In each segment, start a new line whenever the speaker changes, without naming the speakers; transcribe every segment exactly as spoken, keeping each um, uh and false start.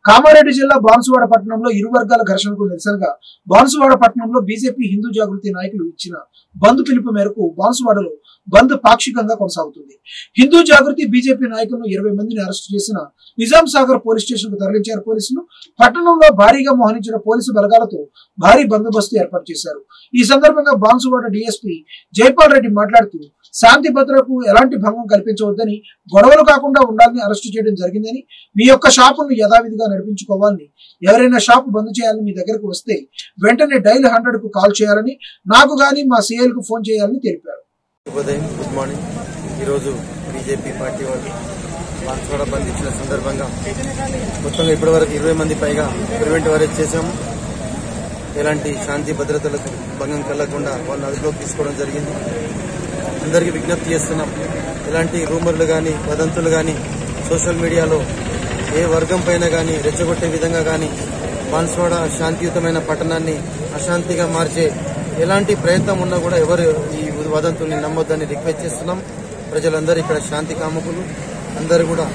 కామారెడ్డి జిల్లా బాన్సువాడ పట్టణంలో ఇరు వర్గాల ఘర్షణకు నిరసనగా బాన్సువాడ పట్టణంలో బీజేపీ హిందూ జాగృతి నాయకులు ఇచ్చిన బంద్ పిలుపు మేరకు బాన్సువాడలో బంద్ పాక్షికంగా కొనసాగుతుంది. హిందూ జాగృతి బీజేపీ నాయకులను ఇరవై మందిని అరెస్టు చేసిన నిజాం సాగర్ పోలీస్ స్టేషన్ కు తరలించారు పోలీసులు. పట్టణంలో భారీగా మోహరించిన పోలీసు బలగాలతో భారీ బందోబస్తు ఏర్పాటు చేశారు. ఈ సందర్భంగా బాన్సువాడ డీఎస్పీ జైపాల్ రెడ్డి మాట్లాడుతూ శాంతి భద్రతకు ఎలాంటి భంగం కల్పించవద్దని, గొడవలు కాకుండా ఉండాలని అరెస్టు చేయడం జరిగిందని, మీ యొక్క షాపును యథావిధిగా నడిపించుకోవాలని, ఎవరైనా షాపు బంద్ చేయాలని మీ దగ్గరకు వస్తే వెంటనే డైల్ హండ్రెడ్ కు కాల్ చేయాలని, నాకు గానీ మా సీఎల్ కు ఫోన్ చేయాలని తెలిపారు.
Good morning. ఈరోజు బీజేపీ పార్టీ వాళ్ళు బాన్సువాడ బంద్ ఇచ్చిన సందర్భంగా మొత్తంగా ఇప్పటి వరకు ఇరవై మంది పైగా ప్రివెంటివ్ అరెస్ట్ చేశాము. ఎలాంటి శాంతి భద్రతలకు భంగం కలగకుండా వాళ్ళని అదుపులోకి తీసుకోవడం జరిగింది. అందరికీ విజ్ఞప్తి చేస్తున్నాం, ఎలాంటి రూమర్లు కానీ వదంతులు కానీ సోషల్ మీడియాలో ఏ వర్గం పైన కానీ రెచ్చగొట్టే విధంగా కానీ బాన్సువాడ శాంతియుతమైన పట్టణాన్ని అశాంతిగా మార్చే ఎలాంటి ప్రయత్నం ఉన్నా కూడా ఎవరు ఈ వదంతుల్ని నమ్మొద్దని రిక్వెస్ట్ చేస్తున్నాం. ప్రజలందరూ ఇక్కడ శాంతి కాముకులు అందరూ కూడా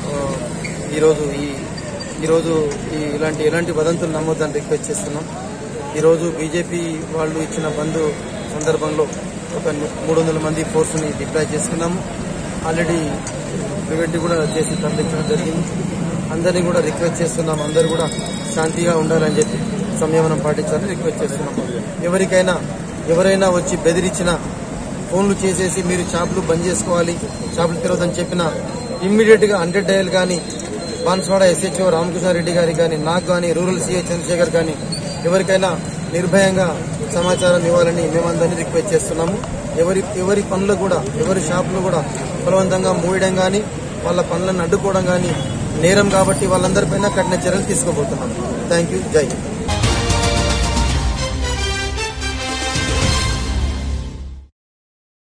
ఈరోజు ఈ ఈరోజు ఈ ఇలాంటి ఎలాంటి వదంతులు నమ్మొద్దని రిక్వెస్ట్ చేస్తున్నాం. ఈరోజు బీజేపీ వాళ్ళు ఇచ్చిన బంద్ సందర్భంలో ఒక మూడు వందల మంది ఫోర్స్ని డిప్లాయ్ చేసుకున్నాము. ఆల్రెడీ ప్రివెంటివ్ కూడా చేసి తరలించడం జరిగింది. అందరినీ కూడా రిక్వెస్ట్ చేస్తున్నాం, అందరూ కూడా శాంతిగా ఉండాలని చెప్పి సంయమనం పాటించాలని రిక్వెస్ట్ చేస్తున్నాం. ఎవరికైనా ఎవరైనా వచ్చి బెదిరించినా, ఫోన్లు చేసేసి మీరు షాపులు బంద్ చేసుకోవాలి, షాపులు తెరవద్దని చెప్పినా ఇమ్మీడియట్ గా హండ్రెడ్ డయల్ కానీ బాన్సువాడ ఎస్హెచ్ఓ రామకృష్ణారెడ్డి గారికి కానీ, నాకు కానీ, రూరల్ సీఐ చంద్రశేఖర్ కానీ ఎవరికైనా నిర్భయంగా సమాచారం ఇవ్వాలని మేమందరినీ రిక్వెస్ట్ చేస్తున్నాము. ఎవరి ఎవరి పనులు కూడా ఎవరి షాపులు కూడా బలవంతంగా మూయడం కానీ వాళ్ళ పనులను అడ్డుకోవడం కానీ నేరం కాబట్టి వాళ్ళందరిపైన కఠిన చర్యలు తీసుకోబోతున్నాం. Thank you. జై హింద్.